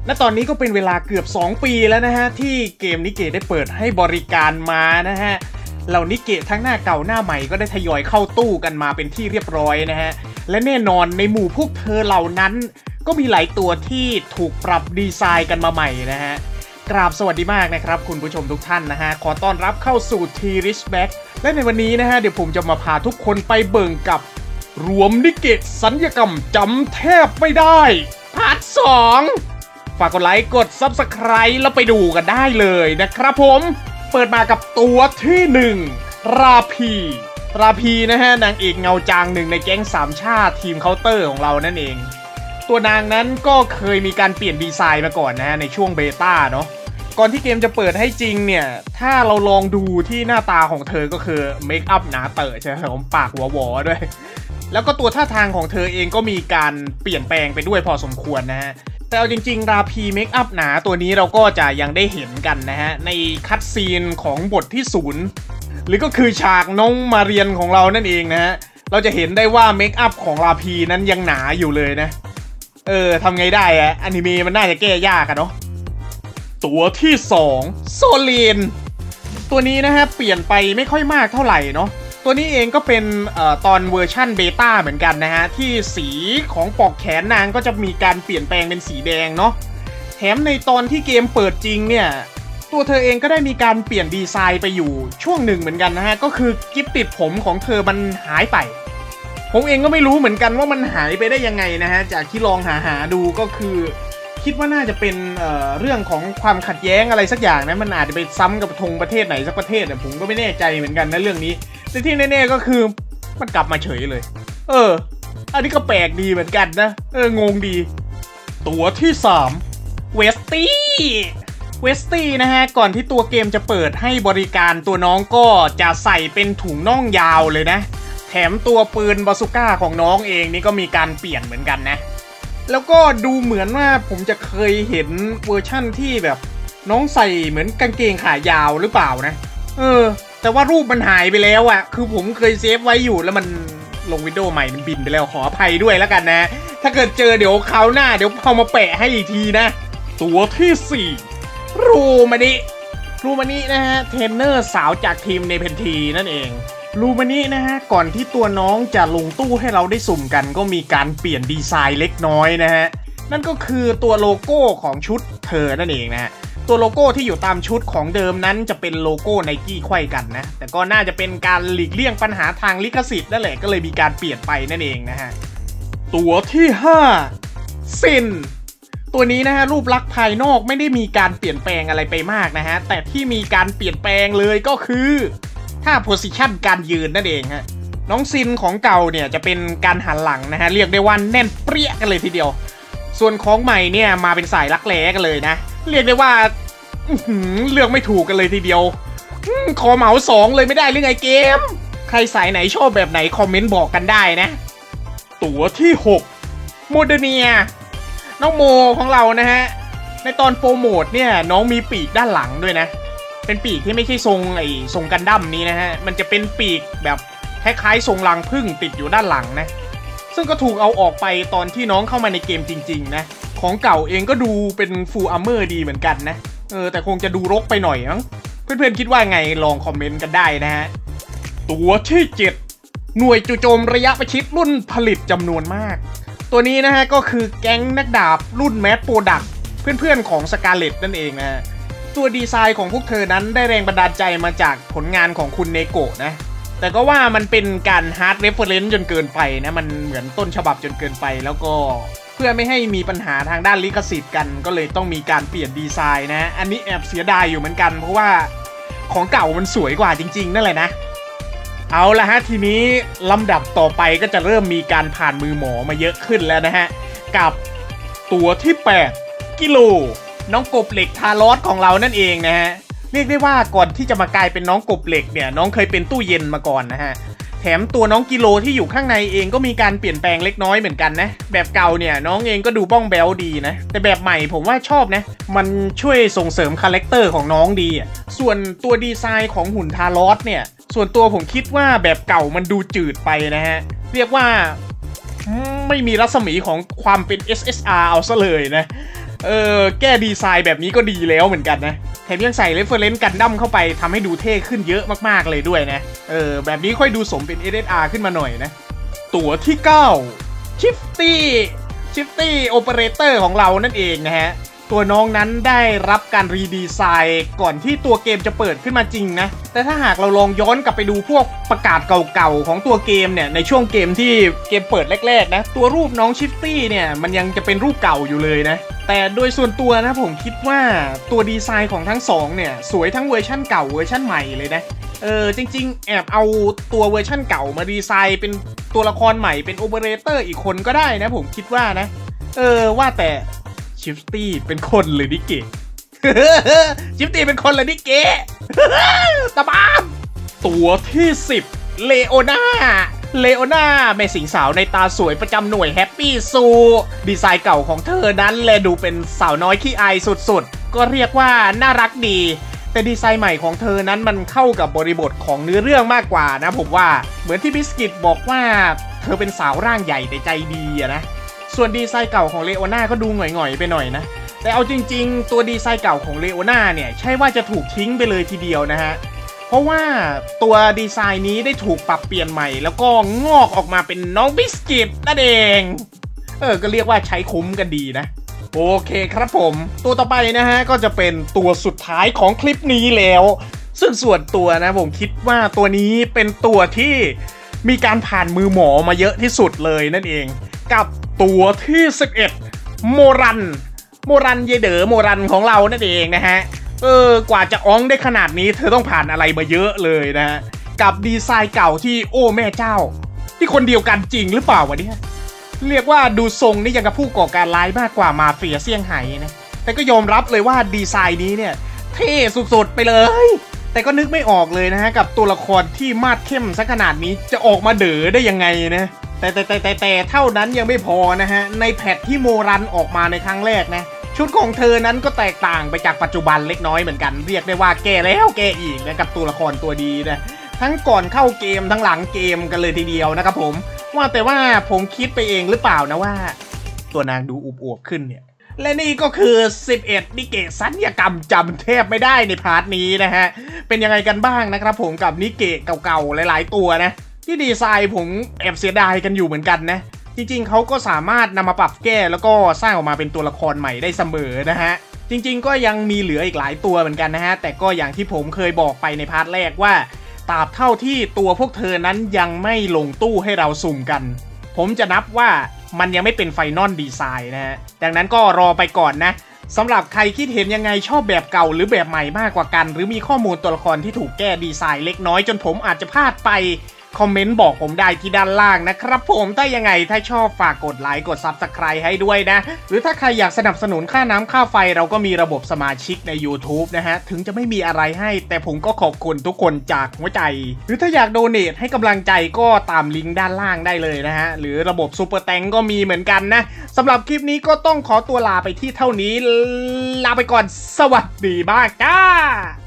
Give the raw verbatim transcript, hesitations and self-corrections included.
และตอนนี้ก็เป็นเวลาเกือบสองปีแล้วนะฮะที่เกมนิเกะได้เปิดให้บริการมานะฮะเหล่านิเกะทั้งหน้าเก่าหน้าใหม่ก็ได้ทยอยเข้าตู้กันมาเป็นที่เรียบร้อยนะฮะและแน่นอนในหมู่พวกเธอเหล่านั้นก็มีหลายตัวที่ถูกปรับดีไซน์กันมาใหม่นะฮะกราบสวัสดีมากนะครับคุณผู้ชมทุกท่านนะฮะขอต้อนรับเข้าสู่ T-Richback และในวันนี้นะฮะเดี๋ยวผมจะมาพาทุกคนไปเบิ่งกับรวมนิเกะสัญญกรรมจำแทบไม่ได้พาร์ทสองฝากกดไลค์กด ซับสไครบ์ แล้วไปดูกันได้เลยนะครับผมเปิดมากับตัวที่หนึ่งราพีราพีนะฮะนางเอกเงาจางหนึ่งในแก๊งสามชาติทีมเคาน์เตอร์ของเรานั่นเองตัวนางนั้นก็เคยมีการเปลี่ยนดีไซน์มาก่อนนะฮะในช่วงเบต้าเนาะก่อนที่เกมจะเปิดให้จริงเนี่ยถ้าเราลองดูที่หน้าตาของเธอก็คือเมคอัพหนาเต๋อใช่ไหมผมปากหัววอด้วยแล้วก็ตัวท่าทางของเธอเองก็มีการเปลี่ยนแปลงไปด้วยพอสมควรนะฮะแต่เอาจริงๆราพีเมคอัพหนาตัวนี้เราก็จะยังได้เห็นกันนะฮะในคัตซีนของบทที่ศูนย์หรือก็คือฉากน้องมาเรียนของเรานั่นเองนะฮะเราจะเห็นได้ว่าเมคอัพของราพีนั้นยังหนาอยู่เลยนะเออทำไงได้อะอนิเมะมันน่าจะแก้ยากอะเนาะตัวที่สองโซลีนตัวนี้นะฮะเปลี่ยนไปไม่ค่อยมากเท่าไหร่เนาะตัวนี้เองก็เป็นเอ่อตอนเวอร์ชั่นเบต้าเหมือนกันนะฮะที่สีของปลอกแขนนางก็จะมีการเปลี่ยนแปลงเป็นสีแดงเนาะแถมในตอนที่เกมเปิดจริงเนี่ยตัวเธอเองก็ได้มีการเปลี่ยนดีไซน์ไปอยู่ช่วงหนึ่งเหมือนกันนะฮะก็คือกิ๊บติดผมของเธอมันหายไปผมเองก็ไม่รู้เหมือนกันว่ามันหายไปได้ยังไงนะฮะจากที่ลองหาหาดูก็คือคิดว่าน่าจะเป็น เอ่อ เรื่องของความขัดแย้งอะไรสักอย่างนะมันอาจจะไปซ้ำกับธงประเทศไหนสักประเทศเนี่ยผมก็ไม่แน่ใจเหมือนกันนะเรื่องนี้แต่ที่แน่ๆก็คือมันกลับมาเฉยเลยเอออันนี้ก็แปลกดีเหมือนกันนะเอองงดีตัวที่สามเวสตี้เวสตี้นะฮะก่อนที่ตัวเกมจะเปิดให้บริการตัวน้องก็จะใส่เป็นถุงน่องยาวเลยนะแถมตัวปืนบาซูก้าของน้องเองนี่ก็มีการเปลี่ยนเหมือนกันนะแล้วก็ดูเหมือนว่าผมจะเคยเห็นเวอร์ชั่นที่แบบน้องใส่เหมือนกางเกงขายาวหรือเปล่านะเออแต่ว่ารูปมันหายไปแล้วอะคือผมเคยเซฟไว้อยู่แล้วมันลงวิดีโอใหม่มันบินไปแล้วขออภัยด้วยแล้วกันนะถ้าเกิดเจอเดี๋ยวคราวหน้าเดี๋ยวเอามาแปะให้อีกทีนะตัวที่สี่รูมานิรูมานินะฮะเทรนเนอร์สาวจากทีมเนเพนทีนั่นเองรูมานินะฮะก่อนที่ตัวน้องจะลงตู้ให้เราได้สุ่มกันก็มีการเปลี่ยนดีไซน์เล็กน้อยนะฮะนั่นก็คือตัวโลโก้ของชุดเธอนั่นเองนะฮะตัวโลโก้ที่อยู่ตามชุดของเดิมนั้นจะเป็นโลโก้ไนกี้ไขว้กันนะแต่ก็น่าจะเป็นการหลีกเลี่ยงปัญหาทางลิขสิทธิ์นั่นแหละก็เลยมีการเปลี่ยนไปนั่นเองนะฮะตัวที่ห้าซินตัวนี้นะฮะรูปลักษณ์ภายนอกไม่ได้มีการเปลี่ยนแปลงอะไรไปมากนะฮะแต่ที่มีการเปลี่ยนแปลงเลยก็คือท่าโพสิชันการยืนนั่นเองฮะน้องซินของเก่าเนี่ยจะเป็นการหันหลังนะฮะเรียกได้ว่าแน่นเปรี้ยกันเลยทีเดียวส่วนของใหม่เนี่ยมาเป็นสายรักแร้กันเลยนะเรียกได้ว่าเลือกไม่ถูกกันเลยทีเดียวขอเหมาสองเลยไม่ได้หรือไงเกมใครสายไหนชอบแบบไหนคอมเมนต์บอกกันได้นะตัวที่หกโมเดเนียน้องโมของเรานะฮะในตอนโปรโมทเนี่ยน้องมีปีกด้านหลังด้วยนะเป็นปีกที่ไม่ใช่ทรงไอ้ทรงกันดั้มนี้นะฮะมันจะเป็นปีกแบบคล้ายๆทรงรังผึ้งติดอยู่ด้านหลังนะซึ่งก็ถูกเอาออกไปตอนที่น้องเข้ามาในเกมจริงๆนะของเก่าเองก็ดูเป็นฟูลอาร์เมอร์ดีเหมือนกันนะเออแต่คงจะดูรกไปหน่อยมั้งเพื่อนๆคิดว่าไงลองคอมเมนต์กันได้นะฮะตัวที่เจ็ดหน่วยจู่โจมระยะประชิดรุ่นผลิตจำนวนมากตัวนี้นะฮะก็คือแก๊งนักดาบรุ่นแมสโปรดักต์เพื่อนๆของสกาเลตนั่นเองนะฮะตัวดีไซน์ของพวกเธอนั้นได้แรงบันดาลใจมาจากผลงานของคุณเนโกะนะแต่ก็ว่ามันเป็นการฮาร์ดเรฟเฟอเรนซ์จนเกินไปนะมันเหมือนต้นฉบับจนเกินไปแล้วก็เพื่อไม่ให้มีปัญหาทางด้านลิขสิทธิ์กันก็เลยต้องมีการเปลี่ยนดีไซน์นะอันนี้แอบเสียดายอยู่เหมือนกันเพราะว่าของเก่ามันสวยกว่าจริงๆนั่นแหละนะเอาละฮะทีนี้ลำดับต่อไปก็จะเริ่มมีการผ่านมือหมอมาเยอะขึ้นแล้วนะฮะกับตัวที่แปดกิโลน้องกบเหล็กทารอสของเรานั่นเองนะฮะเรียกได้ว่าก่อนที่จะมากลายเป็นน้องกบเหล็กเนี่ยน้องเคยเป็นตู้เย็นมาก่อนนะฮะแถมตัวน้องกิโลที่อยู่ข้างในเองก็มีการเปลี่ยนแปลงเล็กน้อยเหมือนกันนะแบบเก่าเนี่ยน้องเองก็ดูบ้องแบ้วดีนะแต่แบบใหม่ผมว่าชอบนะมันช่วยส่งเสริมคาแรคเตอร์ของน้องดีอ่ะส่วนตัวดีไซน์ของหุ่นทารอสเนี่ยส่วนตัวผมคิดว่าแบบเก่ามันดูจืดไปนะฮะเรียกว่าไม่มีรัศมีของความเป็น เอส เอส อาร์ เอาซะเลยนะเออแก้ดีไซน์แบบนี้ก็ดีแล้วเหมือนกันนะแถมยังใส่เรฟเฟอเรนซ์กันดั้มเข้าไปทำให้ดูเท่ขึ้นเยอะมากๆเลยด้วยนะเออแบบนี้ค่อยดูสมเป็น เอส เอส อาร์ ขึ้นมาหน่อยนะตัวที่เก้า Shifty Shifty Operator ของเรานั่นเองนะฮะตัวน้องนั้นได้รับการรีดีไซน์ก่อนที่ตัวเกมจะเปิดขึ้นมาจริงนะแต่ถ้าหากเราลองย้อนกลับไปดูพวกประกาศเก่าๆของตัวเกมเนี่ยในช่วงเกมที่เกมเปิดแรกๆนะตัวรูปน้องชิฟตี้เนี่ยมันยังจะเป็นรูปเก่าอยู่เลยนะแต่โดยส่วนตัวนะผมคิดว่าตัวดีไซน์ของทั้งสองเนี่ยสวยทั้งเวอร์ชั่นเก่าเวอร์ชั่นใหม่เลยนะเออจริงๆแอบเอาตัวเวอร์ชั่นเก่ามาดีไซน์เป็นตัวละครใหม่เป็นโอเปอเรเตอร์อีกคนก็ได้นะผมคิดว่านะเออว่าแต่ชิฟตี้เป็นคนหรือนิเกะ ชิฟตี้เป็นคนหรือนิเกะ ตะบามตัวที่สิบเลโอนาเลโอนาแม่สิงสาวในตาสวยประจำหน่วยแฮปปี้ซูดีไซน์เก่าของเธอนั้นแลดูเป็นสาวน้อยขี้อายสุดๆก็เรียกว่าน่ารักดีแต่ดีไซน์ใหม่ของเธอนั้นมันเข้ากับบริบทของเนื้อเรื่องมากกว่านะผมว่าเหมือนที่บิสกิตบอกว่าเธอเป็นสาวร่างใหญ่แต่ใจดีอะนะส่วนดีไซน์เก่าของเลโอนาก็ดูหง่อยๆไปหน่อยนะแต่เอาจริงๆตัวดีไซน์เก่าของเลโอนาเนี่ยใช่ว่าจะถูกทิ้งไปเลยทีเดียวนะฮะเพราะว่าตัวดีไซน์นี้ได้ถูกปรับเปลี่ยนใหม่แล้วก็งอกออกมาเป็นน้องบิสกิตนั่นเองเออก็เรียกว่าใช้คุ้มกันดีนะโอเคครับผมตัวต่อไปนะฮะก็จะเป็นตัวสุดท้ายของคลิปนี้แล้วซึ่งส่วนตัวนะผมคิดว่าตัวนี้เป็นตัวที่มีการผ่านมือหมอมาเยอะที่สุดเลยนั่นเองกับตัวที่สิบเอ็ดโมรันโมรันเยเด๋อโมรันของเรานั่นเองนะฮะเออกว่าจะอ้องได้ขนาดนี้เธอต้องผ่านอะไรมาเยอะเลยนะฮะกับดีไซน์เก่าที่โอ้แม่เจ้าที่คนเดียวกันจริงหรือเปล่าวะเนี่ยเรียกว่าดูทรงนี่ยังกับผู้ก่อการร้ายมากกว่ามาเฟียเซี่ยงไฮ้นะแต่ก็ยอมรับเลยว่าดีไซน์นี้เนี่ยเท่สุดๆไปเลยแต่ก็นึกไม่ออกเลยนะฮะกับตัวละครที่มาดเข้มซะขนาดนี้จะออกมาเด๋อได้ยังไงนะแต่แต่แต่แต่แต่เท่านั้นยังไม่พอนะฮะในแพทที่โมรันออกมาในครั้งแรกนะชุดของเธอนั้นก็แตกต่างไปจากปัจจุบันเล็กน้อยเหมือนกันเรียกได้ว่าแก้แล้วแก้อีกนะกับตัวละครตัวดีนะทั้งก่อนเข้าเกมทั้งหลังเกมกันเลยทีเดียวนะครับผมว่าแต่ว่าผมคิดไปเองหรือเปล่านะว่าตัวนางดูอวบๆขึ้นเนี่ยและนี่ก็คือสิบเอ็ดนิเกะสัญญกรรมจำแทบไม่ได้ในพาร์ทนี้นะฮะเป็นยังไงกันบ้างนะครับผมกับนิเกะเก่าๆหลายๆตัวนะที่ดีไซน์ผมแอบเสียดายกันอยู่เหมือนกันนะจริงๆเขาก็สามารถนำมาปรับแก้แล้วก็สร้างออกมาเป็นตัวละครใหม่ได้เสมอนะฮะจริงๆก็ยังมีเหลืออีกหลายตัวเหมือนกันนะฮะแต่ก็อย่างที่ผมเคยบอกไปในพาร์ทแรกว่าตราบเท่าที่ตัวพวกเธอนั้นยังไม่ลงตู้ให้เราสุ่มกันผมจะนับว่ามันยังไม่เป็นไฟนอลดีไซน์นะฮะดังนั้นก็รอไปก่อนนะสำหรับใครคิดเห็นยังไงชอบแบบเก่าหรือแบบใหม่มากกว่ากันหรือมีข้อมูลตัวละครที่ถูกแก้ดีไซน์เล็กน้อยจนผมอาจจะพลาดไปคอมเมนต์บอกผมได้ที่ด้านล่างนะครับผมถ้ายังไงถ้าชอบฝากกดไลค์กด ซับสไครบ์ ให้ด้วยนะหรือถ้าใครอยากสนับสนุนค่าน้ำค่าไฟเราก็มีระบบสมาชิกใน ยูทูบ นะฮะถึงจะไม่มีอะไรให้แต่ผมก็ขอบคุณทุกคนจากหัวใจหรือถ้าอยากโดเนทให้กำลังใจก็ตามลิงก์ด้านล่างได้เลยนะฮะหรือระบบซูเปอร์แตงก็มีเหมือนกันนะสำหรับคลิปนี้ก็ต้องขอตัวลาไปที่เท่านี้ลาไปก่อนสวัสดีมากจ้า